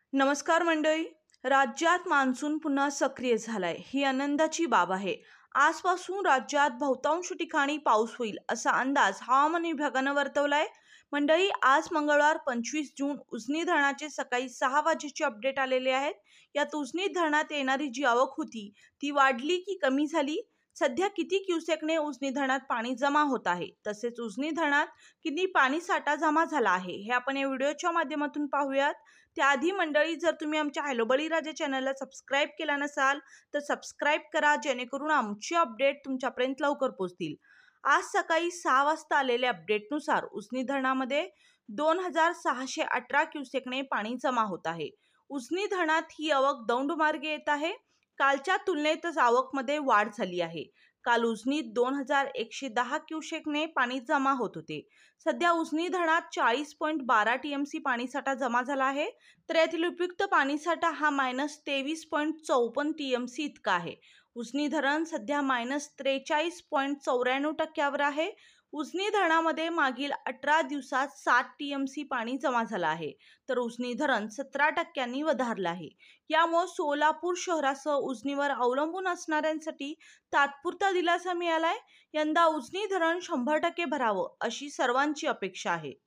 नमस्कार मंडळी. राज्यात मान्सून पुन्हा सक्रिय झालाय, ही आनंदाची बाब आहे. आजपासून राज्यात बहुतांश ठिकाणी पाऊस होईल असा अंदाज हवामान विभागानं वर्तवलाय. मंडळी, आज मंगळवार 25 जून उजनी धरणाचे सकाळी 6 वाजेचे अपडेट आलेले आहेत. यात उजनी धरणात येणारी जी आवक होती ती वाढली की कमी झाली, सध्या किती क्युसेकने उजनी धरणात पाणी जमा होत आहे, तसेच उजनी धरणात किती पाणी साठा जमा झाला आहे, हे आपण या व्हिडिओच्या माध्यमातून पाहूयात. त्याआधी मंडळी, जर तुम्ही आमच्या हॅलो बळीराजा चॅनलला सबस्क्राईब केला नसाल तर सबस्क्राईब करा, जेणेकरून आमचे अपडेट तुमच्यापर्यंत लवकर पोहोचतील. आज सकाळी 6 वाजता आलेल्या अपडेटनुसार उजनी धरणामध्ये 2618 क्युसेकने पाणी जमा होत आहे. उजनी धरणात ही आवक दौंड मार्गे येत आहे. कालच्या तुलनेतच आवकमध्ये वाढ झाली आहे. काल उजनीत 2110 क्युसेकने पाणी जमा होत होते. सध्या उजनी धरणात 40.12 टीएमसी पाणीसाठा जमा झाला आहे. तर यातील उपयुक्त पाणीसाठा हा -23.54 टीएमसी इतका आहे. उजनी धरण सध्या -43.94% आहे. उजनी धरणामध्ये मागील 18 दिवसात 7 टीएमसी पाणी जमा झालं आहे, तर उजनी धरण 17% वधारलं आहे. यामुळे सोलापूर शहरासह उजनीवर अवलंबून असणाऱ्यांसाठी तात्पुरता दिलासा मिळालाय. यंदा उजनी धरण 100% भरावं अशी सर्वांची अपेक्षा आहे.